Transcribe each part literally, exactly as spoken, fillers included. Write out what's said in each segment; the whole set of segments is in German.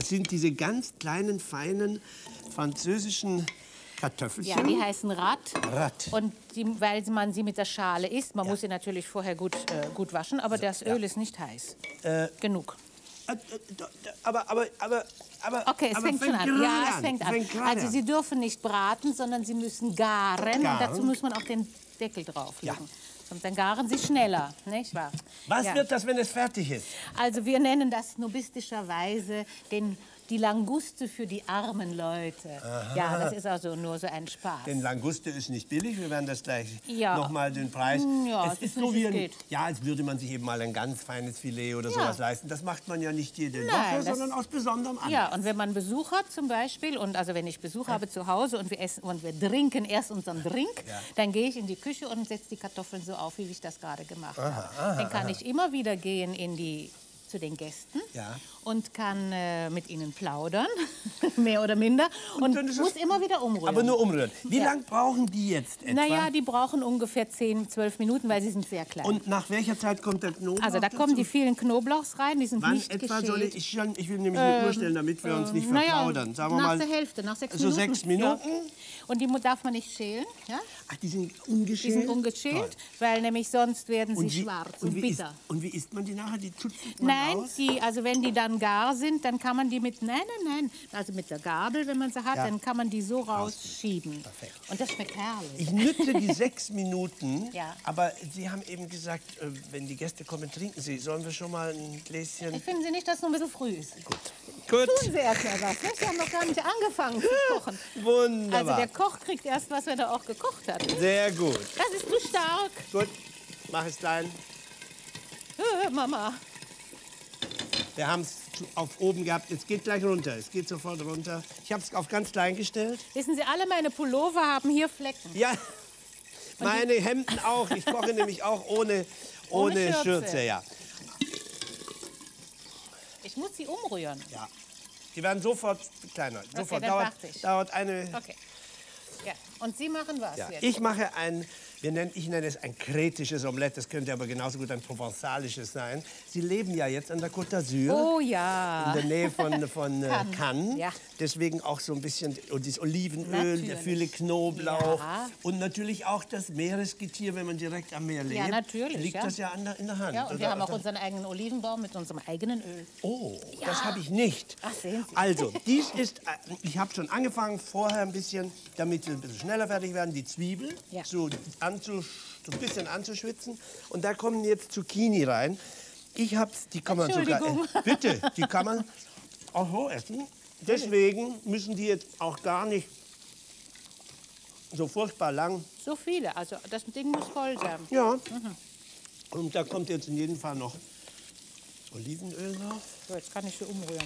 sind diese ganz kleinen, feinen französischen Kartoffelchen. Ja, die heißen Rat. Rat. Und die, weil man sie mit der Schale isst, man Ja. muss sie natürlich vorher gut, äh, gut waschen, aber das Öl ja. ist nicht heiß. Äh, Genug. äh, äh, aber, aber, aber, aber... Okay, es aber fängt schon an. gerade Ja, es fängt an. Fängt gerade Also Sie dürfen nicht braten, sondern Sie müssen garen. Garen. Und dazu muss man auch den Deckel drauflegen. Ja. Und dann garen Sie schneller, nicht wahr? Was Ja. wird das, wenn es fertig ist? Also wir nennen das snobistischerweise den, die Languste für die armen Leute. Aha. Ja, das ist also nur so ein Spaß. Denn Languste ist nicht billig. Wir werden das gleich Ja. noch mal den Preis. Ja, es es ist ist so nicht, wie es ein, geht. ja, als würde man sich eben mal ein ganz feines Filet oder Ja. sowas leisten. Das macht man ja nicht jede Nein, Woche, das- sondern aus besonderem Anlass. Ja, und wenn man Besuch hat zum Beispiel, und also wenn ich Besuch habe zu Hause und wir essen und wir trinken erst unseren Drink, Ja. dann gehe ich in die Küche und setze die Kartoffeln so auf, wie ich das gerade gemacht Aha, habe. aha, dann kann ich immer wieder gehen in die, zu den Gästen Ja. und kann äh, mit ihnen plaudern, mehr oder minder, und, dann ist muss es- immer wieder umrühren. Aber nur umrühren. Wie Ja. lang brauchen die jetzt etwa? Naja, die brauchen ungefähr zehn, zwölf Minuten, weil sie sind sehr klein. Und nach welcher Zeit kommt der Knoblauch also da dazu? kommen die vielen Knoblauchs rein, die sind Wann nicht etwa geschält. soll ich, ich, schon, ich will nämlich eine Uhr stellen, damit wir uns nicht Ähm, naja, verplaudern. Sagen wir nach mal, der Hälfte, nach sechs so Minuten. sechs Minuten? Ja. Und die mu- darf man nicht schälen, ja? Ach, die sind ungeschält? Die sind ungeschält, Toll. weil nämlich sonst werden sie Und wie, schwarz und, und wie bitter. Isst, und wie isst man die nachher? Die tupft man Nein, aus? die, also wenn die dann gar sind, dann kann man die mit, nein, nein, nein, also mit der Gabel, wenn man sie hat, Ja. dann kann man die so rausschieben. Perfekt. Und das schmeckt herrlich. Ich nütze die sechs Minuten, Ja. aber Sie haben eben gesagt, äh, wenn die Gäste kommen, trinken Sie. Sollen wir schon mal ein Gläschen? Finden Sie nicht, dass es noch ein bisschen früh ist? Gut. Gut. Tun Sie erst mal was, ne? Sie haben noch gar nicht angefangen zu kochen. Wunderbar. Also der Koch kriegt erst was, wenn er auch gekocht hat. Ne? Sehr gut. Das ist zu stark. Gut, mach es klein. Äh, Mama. Wir haben es auf oben gehabt. Es geht gleich runter. Es geht sofort runter. Ich habe es auf ganz klein gestellt. Wissen Sie, alle meine Pullover haben hier Flecken. Ja, meine Hemden auch. Ich koche nämlich auch ohne, ohne, Ohne Schürze. Schürze. Ja. Ich muss sie umrühren. Ja. Die werden sofort kleiner. Sofort. dann dauert, warte ich. dauert eine. Okay. Ja. Und Sie machen was Ja. jetzt? Ich mache ein, wir nennen, ich nenne es ein kretisches Omelette. Das könnte aber genauso gut ein provenzalisches sein. Sie leben ja jetzt an der Côte d'Azur. Oh ja. In der Nähe von, von äh, Cannes. Cannes. Ja. Deswegen auch so ein bisschen und das Olivenöl, Natürlich. der viele Knoblauch. Ja. Und natürlich auch das Meeresgetier, wenn man direkt am Meer lebt. Ja, natürlich, Liegt ja. das ja an der, in der Hand. Ja, und wir oder? haben auch unseren eigenen Olivenbaum mit unserem eigenen Öl. Oh, das habe ich nicht. Ach, sehen Sie. Also, dies ist, äh, ich habe schon angefangen vorher ein bisschen, damit wir ein bisschen schneller fertig werden, die Zwiebel Ja. so, anzu, so ein bisschen anzuschwitzen. Und da kommen jetzt Zucchini rein. Ich habe die kann man sogar, Entschuldigung. äh, bitte, die kann man auch so essen. Deswegen müssen die jetzt auch gar nicht so furchtbar lang. So viele, also das Ding muss voll sein. Ja. Und da kommt jetzt in jedem Fall noch Olivenöl drauf. So, jetzt kann ich sie umrühren.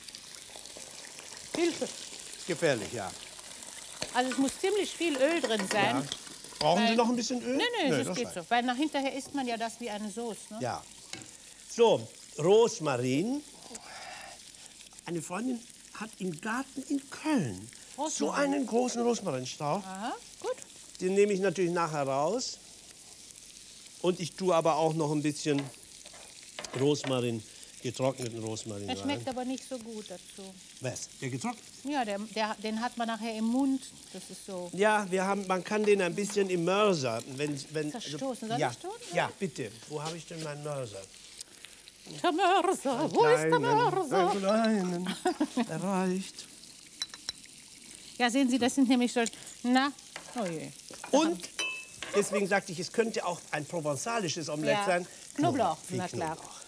Hilfe. Gefährlich, ja. Also es muss ziemlich viel Öl drin sein. Ja. Brauchen Sie Weil- noch ein bisschen Öl? Nee, nee, das, das geht reicht. so. Weil nach hinterher isst man ja das wie eine Soße. Ne? Ja. So, Rosmarin. Eine Freundin hat im Garten in Köln so Rosmarin. einen großen Rosmarinstrauch. Aha, gut. Den nehme ich natürlich nachher raus. Und ich tue aber auch noch ein bisschen Rosmarin, getrockneten Rosmarin Der rein. schmeckt aber nicht so gut dazu. Was? Der getrocknet? Ja, der, der, den hat man nachher im Mund. Das ist so. Ja, wir haben, man kann den ein bisschen im Mörser. Wenn, wenn, Zerstoßen. Soll ja, ich tun? ja, bitte. Wo habe ich denn meinen Mörser? Der Mörser, wo ist der Mörser? Einen kleinen, erreicht. Ja, sehen Sie, das sind nämlich so. Na, oh je. Und deswegen sagte ich, es könnte auch ein provenzalisches Omelette Ja. sein. Knoblauch, Viel na klar. Knoblauch.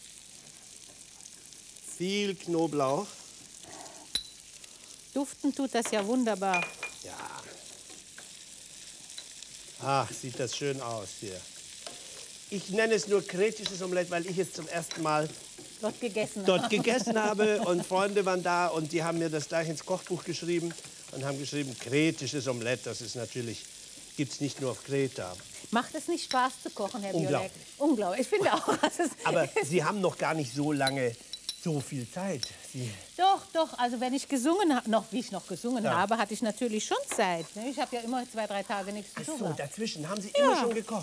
Viel Knoblauch. Duften tut das ja wunderbar. Ja. Ach, sieht das schön aus hier. Ich nenne es nur kretisches Omelette, weil ich es zum ersten Mal Dort gegessen. dort gegessen habe und Freunde waren da und die haben mir das gleich ins Kochbuch geschrieben und haben geschrieben, kretisches Omelette, das ist natürlich, gibt es nicht nur auf Kreta. Macht es nicht Spaß zu kochen, Herr Unglaublich. Biolek? Unglaublich. Ich finde auch. Das ist Aber Sie haben noch gar nicht so lange so viel Zeit. Sie Doch, doch. Also wenn ich gesungen habe, noch wie ich noch gesungen Ja. habe, hatte ich natürlich schon Zeit. ne? Ich habe ja immer zwei, drei Tage nichts zu Ach tun. so, gehabt. dazwischen haben Sie Ja. immer schon gekocht.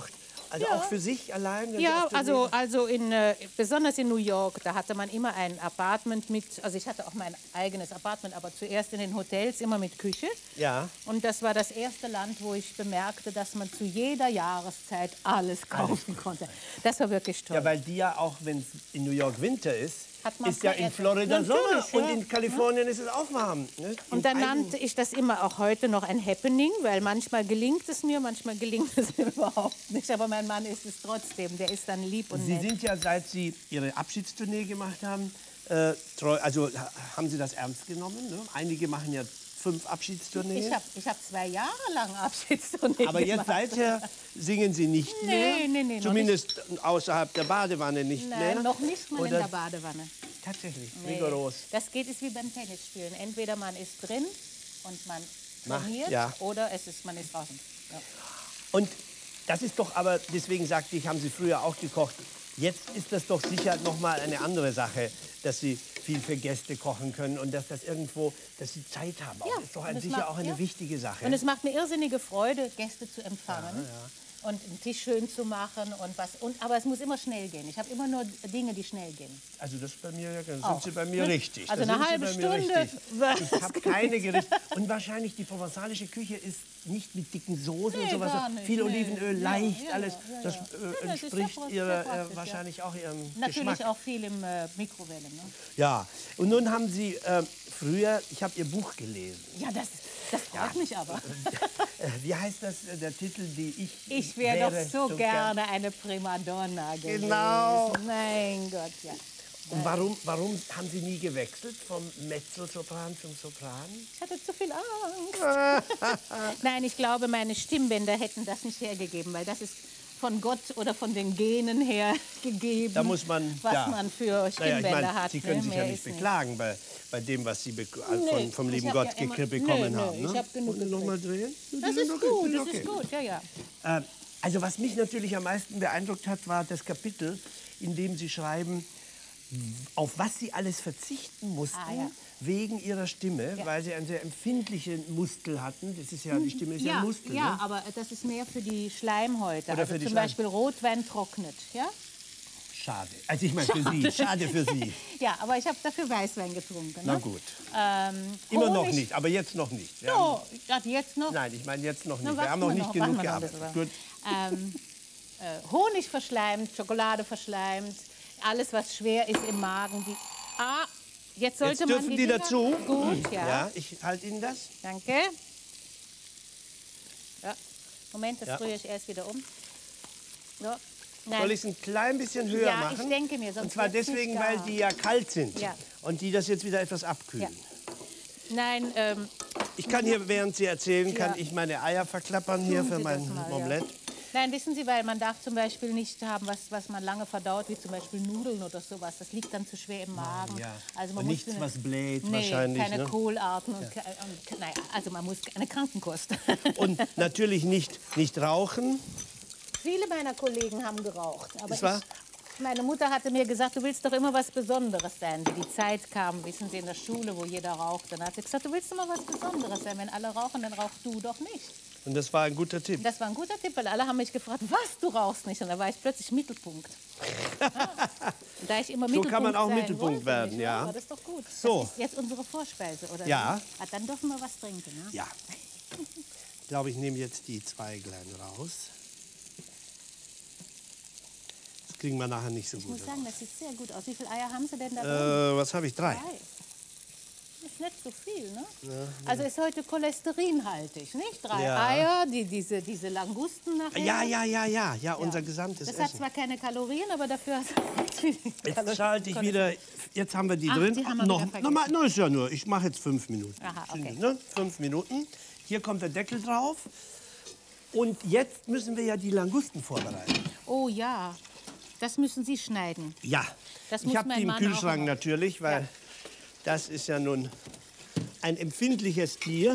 Also Ja. auch für sich allein? wenn Sie Ja, auf der also, Lehre- also in, äh, besonders in New York, da hatte man immer ein Apartment mit, also ich hatte auch mein eigenes Apartment, aber zuerst in den Hotels immer mit Küche. Ja. Und das war das erste Land, wo ich bemerkte, dass man zu jeder Jahreszeit alles kaufen konnte. Das war wirklich toll. Ja, weil die ja auch, wenn es in New York Winter ist, Hat man ist ja in verändert. Florida Sommer Natürlich, und ja. in Kalifornien ist es auch warm. Ne? Und dann In nannte ich das immer auch heute noch ein Happening, weil manchmal gelingt es mir, manchmal gelingt es mir überhaupt nicht. Aber mein Mann ist es trotzdem, der ist dann lieb und Sie nett. sind ja, seit Sie Ihre Abschiedstournee gemacht haben, äh, treu, also ha- haben Sie das ernst genommen? Ne? Einige machen ja fünf Abschiedstourneen. Ich habe ich hab zwei Jahre lang Abschiedstournee Aber jetzt gemacht. seither singen Sie nicht Nee, mehr? nee, nee, noch Zumindest außerhalb der Badewanne nicht mehr? Nein, noch nicht mal in Oder der Badewanne. tatsächlich, Nee. rigoros. Das geht ist wie beim Tennisspielen. Entweder man ist drin und man Macht, trainiert ja. oder es ist, man ist draußen. Ja. Und das ist doch aber, deswegen sagte ich, haben Sie früher auch gekocht. Jetzt ist das doch sicher noch mal eine andere Sache, dass Sie viel für Gäste kochen können und dass das irgendwo, dass Sie Zeit haben. Auch. Ja, Das ist doch und an es sich macht- ja auch eine ja. wichtige Sache. Und es macht mir irrsinnige Freude, Gäste zu empfangen. Und den Tisch schön zu machen und was. Und, aber es muss immer schnell gehen. Ich habe immer nur Dinge, die schnell gehen. Also das bei mir, ja, dann sind Auch, Sie bei mir ne? richtig. Also Da eine sind halbe Sie bei mir Stunde. richtig. Ich habe keine Gerichte. Und wahrscheinlich die provenzalische Küche ist nicht mit dicken Soßen und Nee, sowas. gar nicht, Viel nee. Olivenöl, Ja, leicht, ja, alles. ja, ja, Das ja. äh, Ja, das ist sehr entspricht pra- ihrer, sehr äh, praktisch, wahrscheinlich auch Ihrem Natürlich Geschmack. auch viel im äh, Mikrowelle. Ne? Ja, und nun haben Sie äh, früher, ich habe Ihr Buch gelesen. Ja, das, das freut mich aber. Äh, wie heißt das, äh, der Titel, die ich Ich wäre wäre doch so gerne eine Primadonna gewesen. Genau. Mein Gott, ja. Und warum, warum haben Sie nie gewechselt vom Mezzosopran zum Sopran? Ich hatte zu viel Angst. Nein, ich glaube, meine Stimmbänder hätten das nicht hergegeben, weil das ist von Gott oder von den Genen her gegeben, Da muss man, was ja. man für Naja, Stimmbänder ich meine, hat. Sie können ne? sich Mehr ja nicht ist beklagen bei, bei dem, was Sie bek- äh, Nee, von, vom ich lieben hab Gott ja immer- ge- bekommen nee, nee, haben. Ne? ich hab genug Wollen Sie noch mal drehen? Das ist Okay, gut, das okay. ist gut, ja, ja. Äh, also was mich natürlich am meisten beeindruckt hat, war das Kapitel, in dem Sie schreiben, auf was Sie alles verzichten mussten, Ah, ja. wegen Ihrer Stimme, Ja. weil Sie einen sehr empfindlichen Muskel hatten. Das ist ja, die Stimme ist ja, Ja, ein Muskel. ja, Ne? aber das ist mehr für die Schleimhäute. Oder also für die zum Schleim- Beispiel Rotwein trocknet, ja? Schade. Also ich meine für Sie, schade für Sie. Ja, aber ich habe dafür Weißwein getrunken. Na Ne? gut. Ähm, Immer noch Honig- nicht, aber jetzt noch nicht. Wir haben, Oh, ja, jetzt noch. nein, ich meine jetzt noch Na, nicht. Wir warten haben noch wir nicht noch, genug warten wir noch gearbeitet. ein Gut. Ähm, äh, Honig verschleimt, Schokolade verschleimt, alles was schwer ist im Magen. Die, ah, jetzt sollte Jetzt man dürfen die Dinger- dazu. Gut, ja. Ja, ich halte Ihnen das. Danke. Ja. Moment, das Ja. rühre ich erst wieder um. So. Nein. Soll ich es ein klein bisschen höher Ja, machen? ich denke mir, sonst Und zwar wird's nicht deswegen, gar. weil die ja kalt sind. Ja. Und die das jetzt wieder etwas abkühlen. Nein, ähm, Ich kann hier, während Sie erzählen, kann Ja. ich meine Eier verklappern hier Tun für Sie mein das mal, ja. Omelett. Nein, wissen Sie, weil man darf zum Beispiel nicht haben, was, was man lange verdaut, wie zum Beispiel Nudeln oder sowas. Das liegt dann zu schwer im Magen. Ja. Also man Und muss nichts, was bläht nee, wahrscheinlich. keine Ne? Kohlarten. Und, ke- und, naja, also man muss eine Krankenkost. Und natürlich nicht, nicht rauchen. Viele meiner Kollegen haben geraucht. Aber Ist wahr? ich, meine Mutter hatte mir gesagt, du willst doch immer was Besonderes sein. Wie die Zeit kam, wissen Sie, in der Schule, wo jeder raucht. Dann hat sie gesagt, du willst immer was Besonderes sein. Wenn alle rauchen, dann rauchst du doch nicht. Und das war ein guter Tipp. Das war ein guter Tipp, weil alle haben mich gefragt, was, du rauchst nicht? Und da war ich plötzlich Mittelpunkt. Ja. Und da ich immer So Mittelpunkt kann man auch sein Mittelpunkt wollte, werden, nicht ja. wahr? Aber das ist doch gut. So. Das ist jetzt unsere Vorspeise, oder? Ja. Ah, dann dürfen wir was trinken, ne? Ja. Ich glaube, ich nehme jetzt die zwei kleinen raus. Das kriegen wir nachher nicht so Ich gut. muss sagen, das sieht sehr gut aus. Wie viele Eier haben Sie denn da drin? Äh, was habe ich? Drei. Drei. Das ist nicht so viel, ne? Also ist heute cholesterinhaltig, nicht? Drei Ja. Eier, die, diese, diese Langusten nachher. Ja, ja, ja, ja, ja, unser gesamtes Das hat Essen. zwar keine Kalorien, aber dafür hat es Jetzt schalte ich wieder, jetzt haben wir die Ach, drin. die haben wir noch, wieder vergessen. noch mal, no, ist ja nur, ich mache jetzt fünf Minuten. Aha, Sind okay. die, ne? Fünf Minuten. Hier kommt der Deckel drauf. Und jetzt müssen wir ja die Langusten vorbereiten. Oh ja, das müssen Sie schneiden. Ja, Das ich muss habe mein die im Mann auch Kühlschrank immer. natürlich, weil Ja. das ist ja nun ein empfindliches Tier.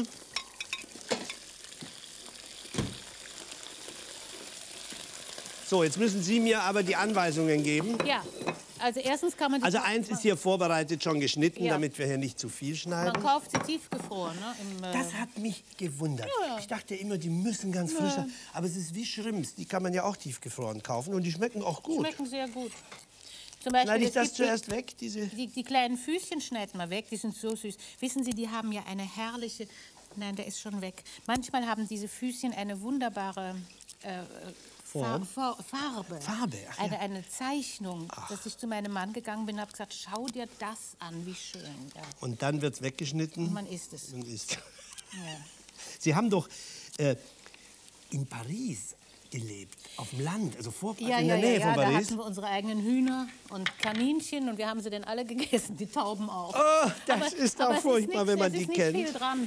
So, jetzt müssen Sie mir aber die Anweisungen geben. Ja, Also erstens kann man die Also eins ist hier vorbereitet, schon geschnitten, Ja. damit wir hier nicht zu viel schneiden. Man kauft sie tiefgefroren. Ne? Im, äh, Das hat mich gewundert. Ja, ja. Ich dachte immer, die müssen ganz frisch sein. Aber es ist wie Shrimps, die kann man ja auch tiefgefroren kaufen und die schmecken auch gut. schmecken sehr gut. Zum Beispiel, Schneide ich es das gibt zuerst weg, diese... Die, die kleinen Füßchen schneiden wir weg, die sind so süß. Wissen Sie, die haben ja eine herrliche... Nein, der ist schon weg. Manchmal haben diese Füßchen eine wunderbare äh, Fa Fa Farbe. Farbe, ach ja. eine, eine Zeichnung. Dass ich zu meinem Mann gegangen bin und habe gesagt, schau dir das an, wie schön. Ja. Und dann wird es weggeschnitten. Und man isst es. Und isst. Ja. Sie haben doch äh, in Paris gelebt, auf dem Land, also vor, Ja, in ja, der Nähe ja, ja, von da Paris. hatten wir unsere eigenen Hühner und Kaninchen und wir haben sie dann alle gegessen, die Tauben auch. Oh, das Aber- ist aber auch es furchtbar, nix- wenn man es die ist nicht kennt. viel dran.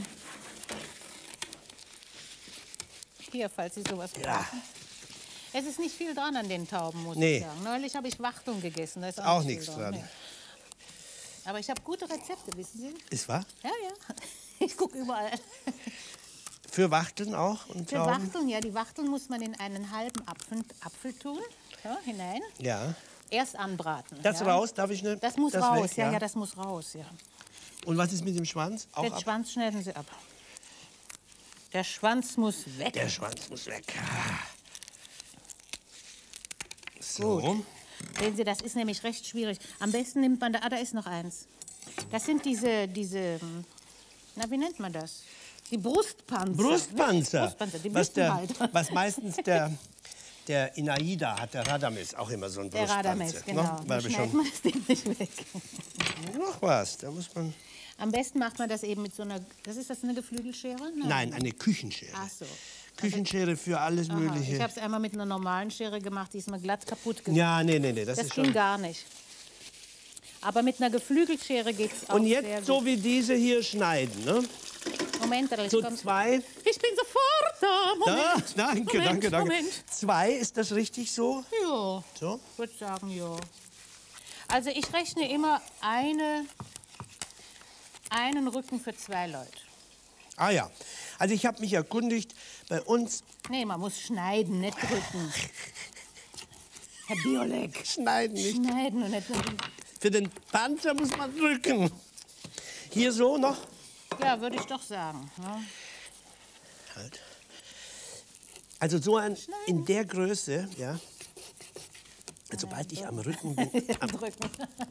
Hier, falls Sie sowas brauchen. Es ist nicht viel dran an den Tauben, muss Nee. ich sagen. Neulich habe ich Wachteln gegessen, da ist auch, Auch nicht nichts viel dran. Nee. Aber ich habe gute Rezepte, wissen Sie? Ist wahr? Ja, ja. Ich gucke überall. Für Wachteln auch und Für Trauben? Wachteln, ja, die Wachteln muss man in einen halben Apfel, Apfel tun, ja, hinein. Ja. Erst anbraten. Das ja. raus, darf ich nicht? Das muss raus, weg, ja, ja, das muss raus, ja. Und was ist mit dem Schwanz? Auch Den ab? Schwanz schneiden Sie ab. Der Schwanz muss weg. Der Schwanz muss weg. So. Sehen Sie, das ist nämlich recht schwierig. Am besten nimmt man da, ah, da ist noch eins. Das sind diese, diese, na, wie nennt man das? Die Brustpanzer. Brustpanzer. Ne? Brustpanzer, die was, müssen der, halt. was meistens der, der in Aida hat, der Radames, auch immer so ein Der Brustpanzer. Radames, genau. Ne? Da Weil wir schneidet schon, man das Ding nicht weg. noch was, da muss man... Am besten macht man das eben mit so einer, das ist das eine Geflügelschere? Nein, eine Küchenschere. Ach so. Küchenschere für alles Aha, Mögliche. ich habe es einmal mit einer normalen Schere gemacht, die ist mir glatt kaputt gegangen. Ja, nee, nee, nee, das, das ist ging schon... gar nicht. Aber mit einer Geflügelschere geht es auch Und sehr jetzt gut. so wie diese hier schneiden, ne? Moment, ich, So komm. zwei... ich bin sofort da. Da, Moment. danke, Moment, danke, danke. Moment. Zwei, ist das richtig so? Ja, So? ich würde sagen, ja. Also ich rechne immer eine, einen Rücken für zwei Leute. Ah ja. Also ich habe mich erkundigt, bei uns Nee, man muss schneiden, nicht drücken. Herr Biolek. schneiden nicht. Schneiden und nicht drücken. Für den Panzer muss man drücken. Hier so noch? Ja, würde ich doch sagen. Ne? Halt. Also so ein, in der Größe, ja. Sobald ich am Rücken bin. Am, Drücken.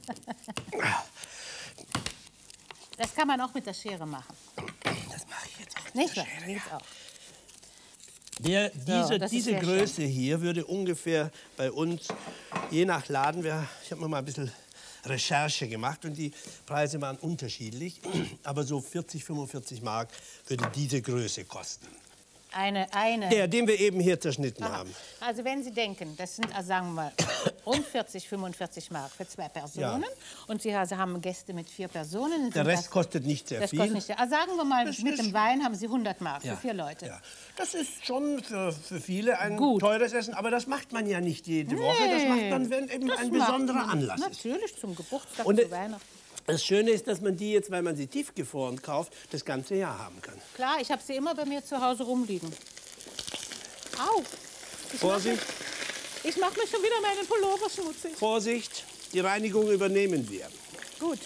Das kann man auch mit der Schere machen. das mache ich jetzt auch. Nicht wahr? Geht's auch. Der, diese das ist diese sehr Größe hier würde ungefähr bei uns, je nach Laden, wir, ich habe mir mal ein bisschen Recherche gemacht und die Preise waren unterschiedlich, aber so vierzig, fünfundvierzig Mark würde diese Größe kosten. Eine, eine. Der, den wir eben hier zerschnitten Aha. haben. Also wenn Sie denken, das sind, also sagen wir mal, rund vierzig, fünfundvierzig Mark für zwei Personen und Sie haben Gäste mit vier Personen. Der sind Rest das, kostet nicht sehr das viel. kostet nicht sehr. Also sagen wir mal, Das mit ist- dem Wein haben Sie hundert Mark Ja, für vier Leute. Ja. Das ist schon für, für viele ein Gut. teures Essen, aber das macht man ja nicht jede Woche. Das macht man, wenn eben Das ein macht besonderer man Anlass ist. Natürlich, zum Geburtstag, Und, zu äh, Weihnachten. Das Schöne ist, dass man die jetzt, weil man sie tiefgefroren kauft, das ganze Jahr haben kann. Klar, ich habe sie immer bei mir zu Hause rumliegen. Au! Ich Vorsicht, Mache, ich mache mir schon wieder meinen Pullover schmutzig. Vorsicht, die Reinigung übernehmen wir. Gut.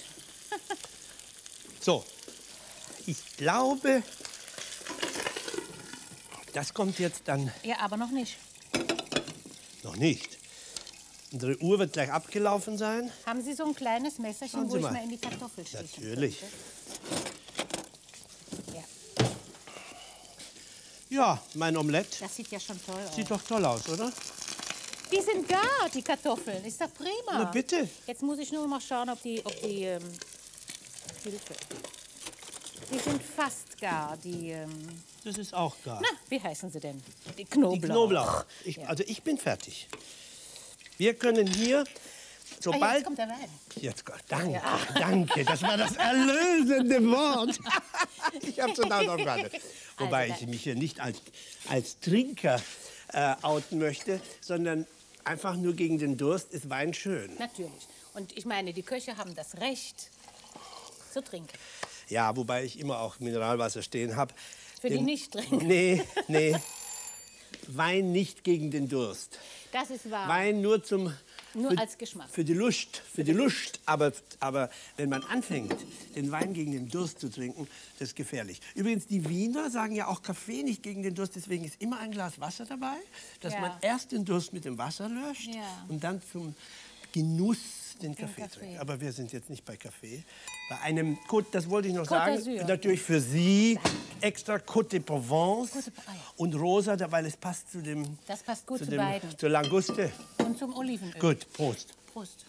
So, ich glaube, das kommt jetzt dann Ja, aber noch nicht. noch nicht. Unsere Uhr wird gleich abgelaufen sein. Haben Sie so ein kleines Messerchen, Schauen Sie wo ich mal. mal in die Kartoffel stechen Natürlich. könnte? Ja, Ja, mein Omelett. das sieht ja schon toll aus. Sieht doch toll aus, oder? Die sind gar, die Kartoffeln. Ist doch prima. Na bitte. Jetzt muss ich nur mal schauen, ob die, ob die ähm, Hilfe. Die sind fast gar, die, ähm, Das ist auch gar. na, wie heißen sie denn? Die Knoblauch. Die Knoblauch. Ich, Also ich bin fertig. Wir können hier, Ah, sobald... jetzt kommt der Wein. Jetzt, danke, danke, das war das erlösende Wort. Ich habe es total noch gerade. Wobei Also, ich mich hier nicht als, als Trinker äh, outen möchte, sondern einfach nur gegen den Durst ist Wein schön. Natürlich. Und ich meine, die Köche haben das Recht zu trinken. Ja, wobei ich immer auch Mineralwasser stehen habe. Für die nicht trinken. Nee, nee. Wein nicht gegen den Durst. Das ist wahr. Wein nur zum... Nur für, als Geschmack. Für die Lust, für die Lust. Aber, aber wenn man anfängt, den Wein gegen den Durst zu trinken, das ist gefährlich. Übrigens, die Wiener sagen ja auch Kaffee nicht gegen den Durst. Deswegen ist immer ein Glas Wasser dabei, dass Ja. man erst den Durst mit dem Wasser löscht Ja. und dann zum Genuss den Kaffee Kaffee. trinkt. Aber wir sind jetzt nicht bei Kaffee. Bei einem Côte, das wollte ich noch Côte sagen, d'Azur. natürlich für Sie extra Côte de Provence Côte de- ah, ja. und rosa, da- weil es passt zu dem, Das passt gut zu zu dem beiden. zur Languste. Und zum Olivenöl. Gut, Prost. Prost.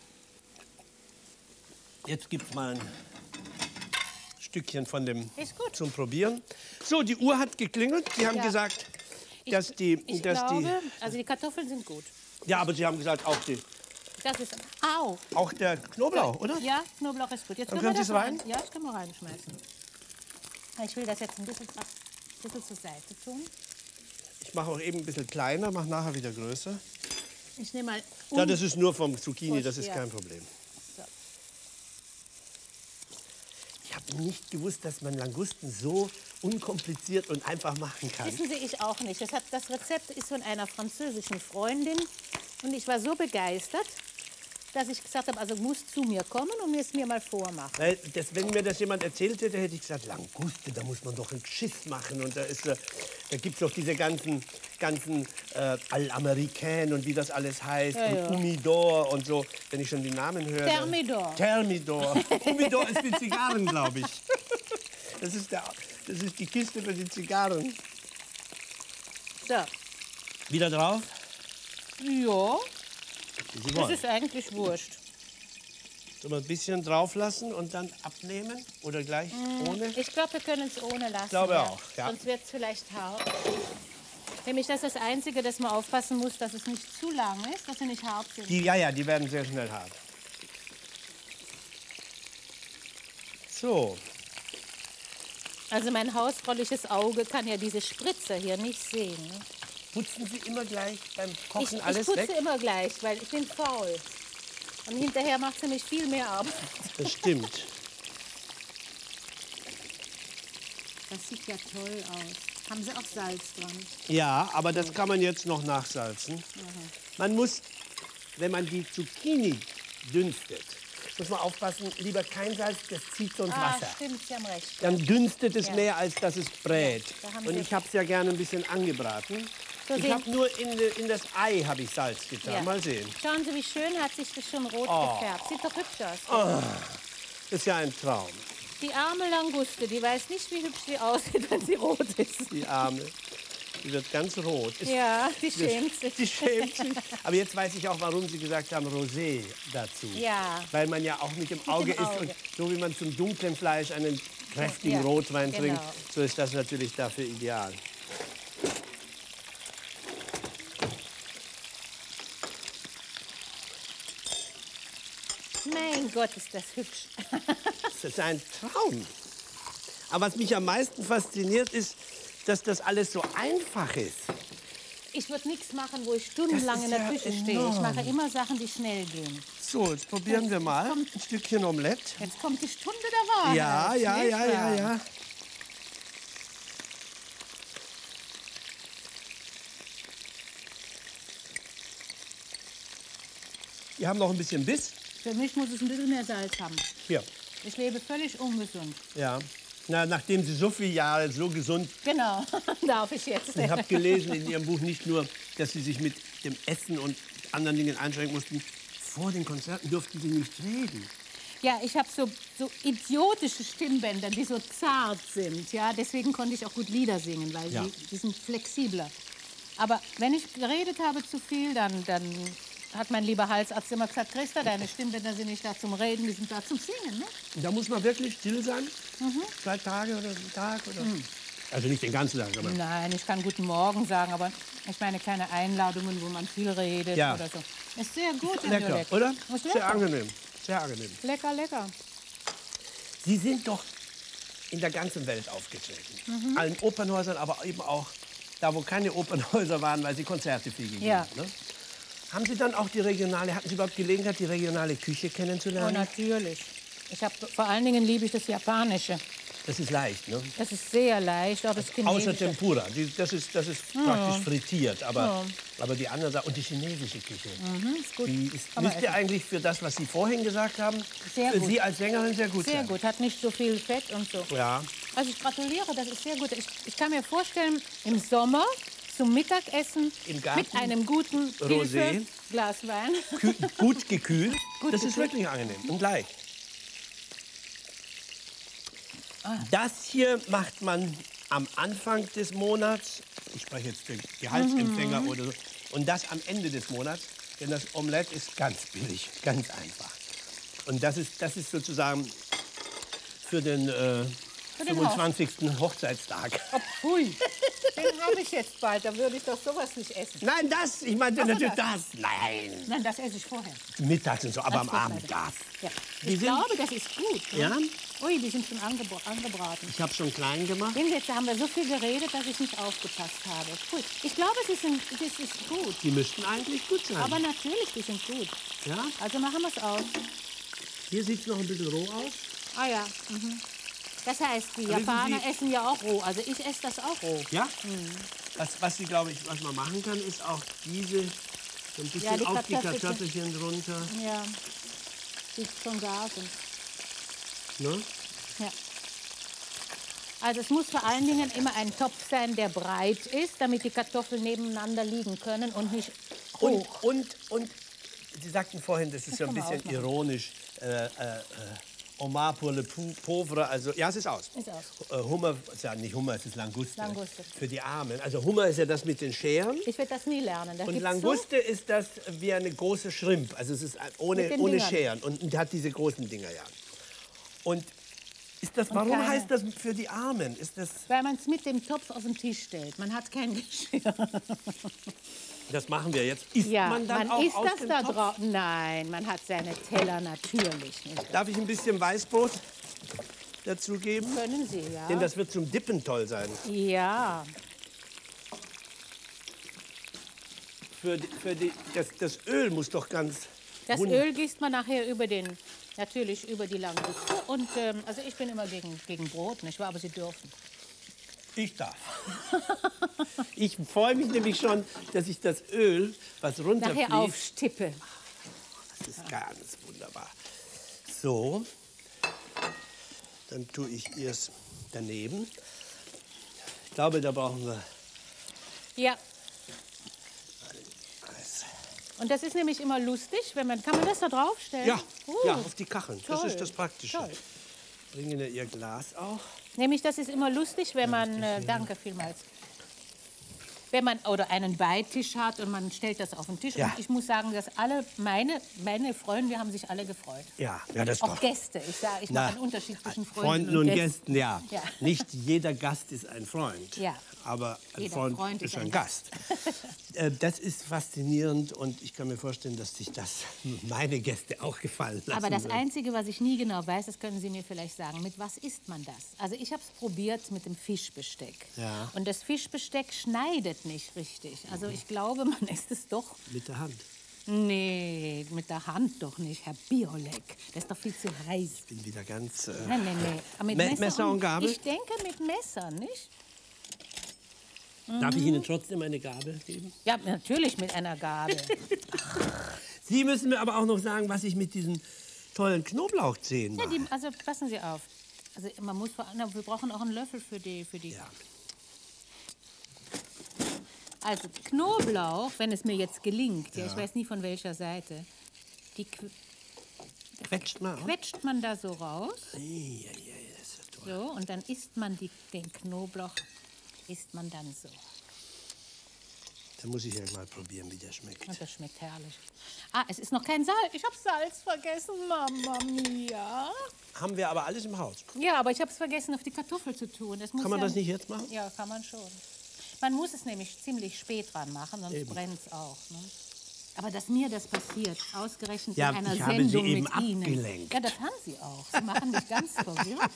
Jetzt gibt es mal ein Stückchen von dem Ist gut. zum Probieren. So, die Uhr hat geklingelt. Sie haben Ja. gesagt, Ich, dass die... ich dass glaube, die also die Kartoffeln sind gut. ja, aber Sie haben gesagt, auch, die, Das ist, au. auch der Knoblauch, oder? Ja, Knoblauch ist gut. Jetzt Dann können wir können das Sie es rein? rein. Ja, ich kann mal reinschmeißen. Ich will das jetzt ein bisschen, ein bisschen zur Seite tun. Ich mache auch eben ein bisschen kleiner, mache nachher wieder größer. Ich nehme mal Ja, um- das ist nur vom Zucchini, Frisch, das ist ja. kein Problem. So. Ich habe nicht gewusst, dass man Langusten so unkompliziert und einfach machen kann. Wissen Sie, ich auch nicht. Das, hat, das Rezept ist von einer französischen Freundin. Und ich war so begeistert, dass ich gesagt habe, also muss zu mir kommen und mir es mir mal vormachen. Weil das, wenn mir das jemand erzählt hätte, hätte ich gesagt, Languste, da muss man doch ein Geschiss machen. Und da, ist, äh, da gibt es doch diese ganzen, ganzen äh, Al-Americain und wie das alles heißt. Ja, ja. Und Humidor und so. Wenn ich schon die Namen höre. dann- Thermidor. Thermidor. Humidor ist für Zigarren, glaube ich. Das ist, der, das ist die Kiste für die Zigarren. So. Wieder drauf? Ja, Wie Sie das wollen. ist eigentlich wurscht. Sollen wir ein bisschen drauf lassen und dann abnehmen? Oder gleich ohne? Ich glaube, wir können es ohne lassen. glaube ja. auch, ja. Sonst wird es vielleicht hart. Nämlich, das ist das Einzige, dass man aufpassen muss, dass es nicht zu lang ist, dass sie nicht hart sind. Die, ja, ja, die werden sehr schnell hart. So, Also mein hausfrauliches Auge kann ja diese Spritzer hier nicht sehen. ne? putzen Sie immer gleich beim Ich, Kochen ich alles putze weg? immer gleich, weil ich bin faul. Und hinterher macht es nämlich viel mehr Arbeit. Das stimmt. Das sieht ja toll aus. Haben Sie auch Salz dran? Ja, aber das kann man jetzt noch nachsalzen. Man muss, wenn man die Zucchini dünstet, muss man aufpassen, lieber kein Salz, das zieht sonst Ah, Wasser. stimmt, Sie haben recht. Dann dünstet es Ja. mehr, als dass es brät. da haben Und Sie ich habe es ja gerne ein bisschen angebraten. So Ich sehen- habe nur in, de- in das Ei habe ich Salz getan. Ja. Mal sehen. Schauen Sie, wie schön hat sich das schon rot Oh. gefärbt. Sieht doch hübsch aus. Das ist ja ein Traum, Die arme Languste, die weiß nicht, wie hübsch sie aussieht, wenn sie rot ist. die Arme. Die wird ganz rot. Ist- Ja, die schämt sich. Die schämt sich. Aber jetzt weiß ich auch, warum Sie gesagt haben, Rosé dazu. Ja. Weil man ja auch mit dem Auge dem isst. Auge. Und so wie man zum dunklen Fleisch einen kräftigen Ja, Rotwein genau. trinkt, so ist das natürlich dafür ideal. Mein Gott, ist das hübsch. Das ist ein Traum. Aber was mich am meisten fasziniert, ist, dass das alles so einfach ist. Ich würde nichts machen, wo ich stundenlang Das in ist der ja Küche stehe. Ich enorm. mache immer Sachen, die schnell gehen. So, jetzt probieren wir mal ein Stückchen Omelette. Jetzt kommt die Stunde der Wahrheit. Ja, ja, nicht ja, ja, wahr? ja. Wir haben noch ein bisschen Biss. Für mich muss es ein bisschen mehr Salz haben. Hier, Ich lebe völlig ungesund. ja. Na, nachdem Sie so viele Jahre so gesund... Genau, darf ich jetzt. Ich habe gelesen in Ihrem Buch nicht nur, dass Sie sich mit dem Essen und anderen Dingen einschränken mussten. Vor den Konzerten durften Sie nicht reden. Ja, ich habe so, so idiotische Stimmbänder, die so zart sind. Ja, deswegen konnte ich auch gut Lieder singen, weil Ja. die, die sind flexibler. Aber wenn ich geredet habe zu viel, dann, dann hat mein lieber Halsarzt immer gesagt, Christa, deine Stimmbänder sind nicht da zum Reden, die sind da zum Singen. Ne? Da muss man wirklich still sein? Zwei Tage oder einen Tag? Oder? Also nicht den ganzen Tag, aber... Nein, ich kann Guten Morgen sagen, aber ich meine keine Einladungen, wo man viel redet Ja. oder so. Ist sehr gut, Herr Lecker, Jurek. oder? Ist Sehr lecker. angenehm. Sehr angenehm. Lecker, lecker. Sie sind doch in der ganzen Welt aufgetreten. Allen Opernhäusern, aber eben auch da, wo keine Opernhäuser waren, weil Sie Konzerte viel gegeben Ja. haben. Ne? Haben Sie dann auch die regionale, hatten Sie überhaupt Gelegenheit, die regionale Küche Oh, kennenzulernen? natürlich. Ich hab, vor allen Dingen liebe ich das Japanische. Das ist leicht, ne? Das ist sehr leicht, auch das Außer chinesische. Tempura. Die, das ist, das ist Ja. praktisch frittiert. Aber, Ja. aber die andere Sache. Und die chinesische Küche. Mhm, ist gut. Die ist, Kann man müsste essen. eigentlich für das, was Sie vorhin gesagt haben, Sehr für gut. Sie als Sängerin sehr gut Sehr sein. gut, hat nicht so viel Fett und so. Ja. Also ich gratuliere, das ist sehr gut. Ich, ich kann mir vorstellen, im Sommer zum Mittagessen Im Garten, mit einem guten Rosé. Hilfe, Glas Wein. Kü gut gekühlt. Gut das ist gekühlt. wirklich angenehm und leicht. Ah. Das hier macht man am Anfang des Monats. Ich spreche jetzt für Gehaltsempfänger Mhm. oder so. Und das am Ende des Monats. Denn das Omelett ist ganz billig, ganz einfach. Und das ist, das ist sozusagen für den, äh, Für den fünfundzwanzigsten Hochzeitstag. Oh, pfui, den habe ich jetzt bald, da würde ich doch sowas nicht essen. Nein, das, ich meinte Ach, natürlich das. das. Nein, Nein, das esse ich vorher. mittags und so, aber Als am Abend Vorbereitung. das. Ja. Die Ich sind- glaube, das ist gut. Ne? Ja? Ui, die sind schon angebra angebraten. Ich habe schon klein gemacht. Denn jetzt haben wir so viel geredet, dass ich nicht aufgepasst habe. Gut. Ich glaube, sie sind, das ist gut. Die müssten eigentlich gut sein. Aber natürlich, die sind gut. ja? Also machen wir es aus. Hier sieht es noch ein bisschen roh aus. Ah ja. Mhm. Das heißt, die Wissen Japaner Sie- essen ja auch roh. Also ich esse das auch roh. Ja? Was, was sie, glaube ich, was man machen kann, ist auch diese so ein bisschen Ja, die auf die Kartoffelchen. Kartoffelchen drunter. Ja. Die schon gar sind. Ne? Ja. Also es muss vor allen Dingen immer ein Topf sein, der breit ist, damit die Kartoffeln nebeneinander liegen können und nicht Und, hoch. und, und Sie sagten vorhin, das ist so ein kann man bisschen ausmachen. ironisch. Äh, äh, äh, Homard pour le pou- pauvre, also ja, es ist aus. Ist aus. Äh, Hummer, ist ja nicht Hummer, es ist Languste. Languste. Für die Armen. Also Hummer ist ja das mit den Scheren. Ich werde das nie lernen. Da Und gibt's Languste ist das wie eine große Shrimp. Also es ist ein- ohne, Mit den ohne Dingern. Scheren und, und hat diese großen Dinger, ja. Und ist das, Und warum keine- heißt das für die Armen? Ist das, so, weil man es mit dem Topf auf den Tisch stellt. Man hat kein Geschirr. das machen wir jetzt. Isst Ja, man dann man auch isst aus das dem da Topf? drauf. Nein, man hat seine Teller natürlich nicht. Darf ich ein bisschen Weißbrot dazugeben? Können Sie, ja. Denn das wird zum Dippen toll sein. Ja. Für, die- für die, das, das Öl muss doch ganz... Das wund- Öl gießt man nachher über den, natürlich über die Languste. Und ähm, also ich bin immer gegen, gegen Brot, nicht wahr? Aber Sie dürfen. Ich darf. Ich freue mich nämlich schon, dass ich das Öl, was Nachher runterfließt... aufstippe. Das ist ganz wunderbar. So, dann tue ich es daneben. Ich glaube, da brauchen wir Ja. Eis. Und das ist nämlich immer lustig, wenn man, kann man das da draufstellen? Ja, Uh, ja, auf die Kacheln. Das toll, ist das Praktische. toll. Bringen wir Ihr Glas auch. Nämlich, das ist immer lustig, wenn man, äh, danke vielmals, wenn man oder einen Beitisch hat und man stellt das auf den Tisch. Ja. Und ich muss sagen, dass alle meine, meine Freunde haben sich alle gefreut. Ja, ja, das ist Auch doch. Gäste. Ich sage, ich Na, mache einen Unterschied zwischen Freunden, Freunden und Gästen. Gästen, ja. Ja. Nicht jeder Gast ist ein Freund. Ja. Aber ein Jeder Freund, Freund ist ist ein ein Gast. Äh, das ist faszinierend und ich kann mir vorstellen, dass sich das meine Gäste auch gefallen lassen Aber das wird. Einzige, was ich nie genau weiß, das können Sie mir vielleicht sagen, mit was isst man das? Also ich habe es probiert mit dem Fischbesteck. Ja. Und das Fischbesteck schneidet nicht richtig. Also ich glaube, man isst es doch. Mit der Hand. Nee, mit der Hand doch nicht, Herr Biolek. Das ist doch viel zu heiß. Ich bin wieder ganz... Äh, Nein, nein, nein. Aber mit Me- Messer, Messer und Gabel? Ich denke mit Messer, nicht? Darf ich Ihnen trotzdem eine Gabel geben? Ja, natürlich mit einer Gabel. Sie müssen mir aber auch noch sagen, was ich mit diesen tollen Knoblauchzehen Ja, mache. die, also passen Sie auf. Also man muss vor allem, wir brauchen auch einen Löffel für die. Für die. Ja. Also Knoblauch, wenn es mir jetzt gelingt, ja. Ja. ich weiß nie von welcher Seite, die qu Quetscht mal. aus. quetscht man da so raus. Ei, ei, ei, das ist ja toll. So, und dann isst man die, den Knoblauch, isst man dann so. Da muss ich ja mal probieren, wie der schmeckt. Und das schmeckt herrlich. Ah, es ist noch kein Salz. Ich habe Salz vergessen, Mama Mia. Haben wir aber alles im Haus. Ja, aber ich habe es vergessen, auf die Kartoffel zu tun. Das muss Kann man ja, das nicht jetzt machen? Ja, kann man schon. Man muss es nämlich ziemlich spät dran machen, sonst Eben. brennt es auch. Ne? Aber dass mir das passiert, ausgerechnet Ja, in einer ich habe Sendung Sie eben mit Ihnen. abgelenkt. Ja, das haben Sie auch. Sie machen mich ganz verwirrt.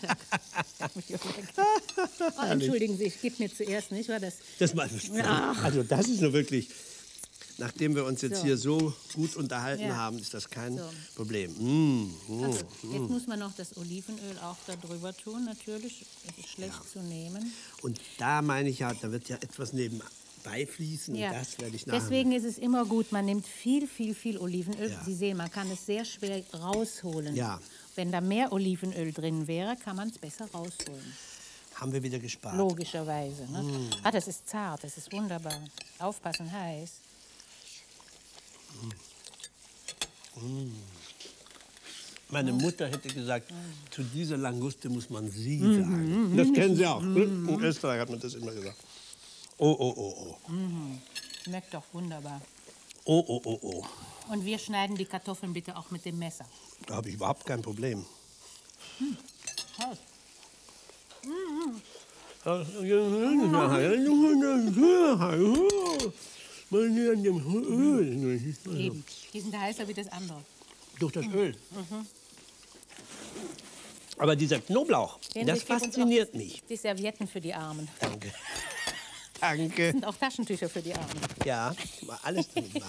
Oh, entschuldigen Sie, ich gebe mir zuerst nicht, war das. Das mal, also das ist nur wirklich... nachdem wir uns jetzt So. hier so gut unterhalten Ja. haben, ist das kein So. Problem. Mm, mm. Also, jetzt muss man noch das Olivenöl auch da drüber tun, natürlich. Das ist schlecht zu nehmen. Und da meine ich ja, da wird ja etwas nebenbei fließen. Ja. Und das werde ich nachher. Deswegen ist es immer gut, man nimmt viel, viel, viel Olivenöl. Ja. Sie sehen, man kann es sehr schwer rausholen. Ja. Wenn da mehr Olivenöl drin wäre, kann man es besser rausholen. Haben wir wieder gespart. Logischerweise. Ne? Mm. Ah, das ist zart, das ist wunderbar. Aufpassen, heiß. Meine Mutter hätte gesagt, zu dieser Languste muss man Sie sagen. Das kennen Sie auch. In Österreich hat man das immer gesagt. Oh, oh, oh, oh. Schmeckt doch wunderbar. Oh, oh, oh, oh. Und wir schneiden die Kartoffeln bitte auch mit dem Messer. Da habe ich überhaupt kein Problem. Heiß. Eben. Die sind heißer wie das andere. Durch das Öl. Aber dieser Knoblauch, Den das ich gebe uns fasziniert auch mich. Die Servietten für die Armen. Danke. Danke. Und auch Taschentücher für die Armen. Ja, war alles drin. War.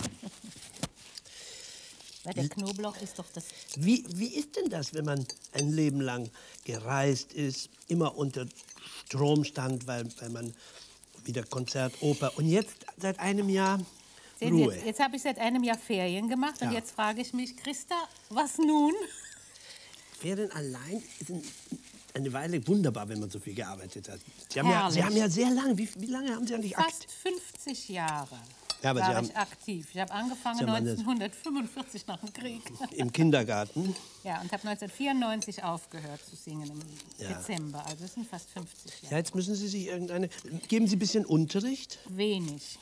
Weil der Knoblauch ist doch das... Wie, wie ist denn das, wenn man ein Leben lang gereist ist, immer unter Strom stand, weil, weil man wieder Konzert, Oper und jetzt seit einem Jahr Sehen Sie, Ruhe? jetzt jetzt habe ich seit einem Jahr Ferien gemacht und Ja. jetzt frage ich mich, Christa, was nun? Ferien allein sind eine Weile wunderbar, wenn man so viel gearbeitet hat. Sie haben, ja, Herrlich. Sie haben ja sehr lange, wie, wie lange haben Sie eigentlich Fast aktiv? fünfzig Jahre Ja, aber war Sie haben- ich aktiv. Ich habe angefangen Sie haben eine- neunzehnhundertfünfundvierzig nach dem Krieg. Im Kindergarten? Ja, und habe neunzehnhundertvierundneunzig aufgehört zu singen im Ja. Dezember. Also es sind fast fünfzig Jahre. Ja, jetzt müssen Sie sich irgendeine... Geben Sie ein bisschen Unterricht? Wenig.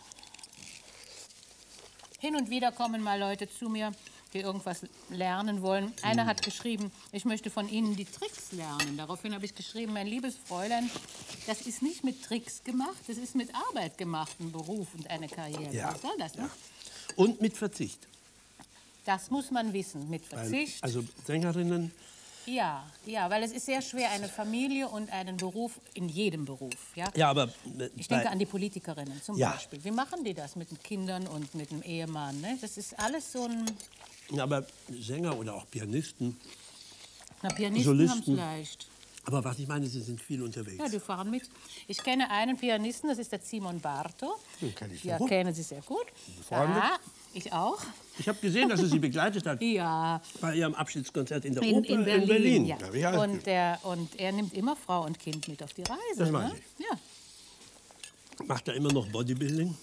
Hin und wieder kommen mal Leute zu mir, die irgendwas lernen wollen. Einer hat geschrieben, ich möchte von Ihnen die Tricks lernen. Daraufhin habe ich geschrieben, mein liebes Fräulein, das ist nicht mit Tricks gemacht, das ist mit Arbeit gemacht, ein Beruf und eine Karriere. Ja. Was soll das? Ne? Und mit Verzicht. Das muss man wissen, mit Weil, Verzicht. also Sängerinnen... Ja, ja, weil es ist sehr schwer, eine Familie und einen Beruf in jedem Beruf. Ja? Ja, aber... äh, Ich denke bei- an die Politikerinnen zum Ja. Beispiel. Wie machen die das mit den Kindern und mit dem Ehemann? Ne? Das ist alles so ein... Ja, aber Sänger oder auch Pianisten. Na, Pianisten haben es Solisten. leicht. Aber was ich meine, sie sind viel unterwegs. Ja, die fahren mit. Ich kenne einen Pianisten, das ist der Simon Barto. Den kenn ich Ja, sehr gut. kennen Sie sehr gut. fahren mit. Ja, ich auch. Ich habe gesehen, dass er sie begleitet hat Ja, bei ihrem Abschiedskonzert in der in, Oper in Berlin. in Berlin. Ja. Da hab ich alles Und, der, und er nimmt immer Frau und Kind mit auf die Reise. Das weiß ne? Ja. gesehen. Macht er immer noch Bodybuilding?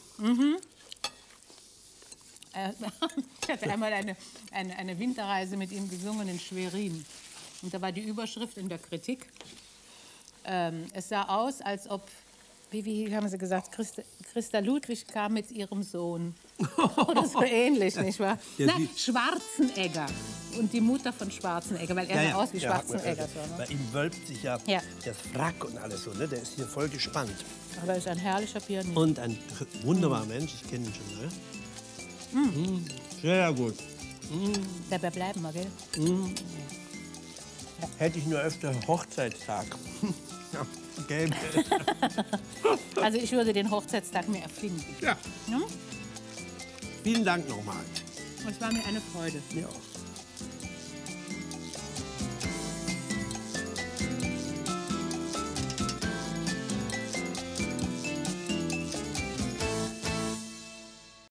Äh, Ich hatte einmal eine, eine, eine Winterreise mit ihm gesungen in Schwerin. Und da war die Überschrift in der Kritik. Ähm, es sah aus, als ob, wie, wie haben sie gesagt, Christa, Christa Ludwig kam mit ihrem Sohn. Oder so ähnlich, nicht wahr? Ja, Nein, die- Schwarzenegger. Und die Mutter von Schwarzenegger, weil er sah aus wie Schwarzenegger. also, So, ne? bei ihm wölbt sich ja, Ja. das Frack und alles so. Ne? Der ist hier voll gespannt. Aber er ist ein herrlicher Pianist. Und ein wunderbarer Mensch, ich kenne ihn schon. Ne? Mm. Sehr gut. Dabei bleiben wir, gell? Hätte ich nur öfter Hochzeitstag. Ja, gäbe. Also ich würde den Hochzeitstag mehr erfinden. Ja. Hm? Vielen Dank nochmal. Und es war mir eine Freude. Mir auch.